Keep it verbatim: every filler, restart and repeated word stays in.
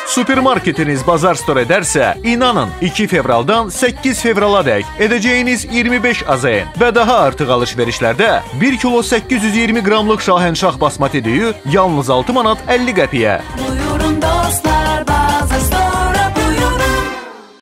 Supermarketiniz Bazar Store edərsə, inanın iki fevraldan səkkiz fevrala dək edəcəyiniz iyirmi beş azayın və daha artıq alış-verişlərdə bir kilo səkkiz yüz iyirmi qramlıq Şahenşah basmati düyü yalnız altı manat əlli qəpiyə.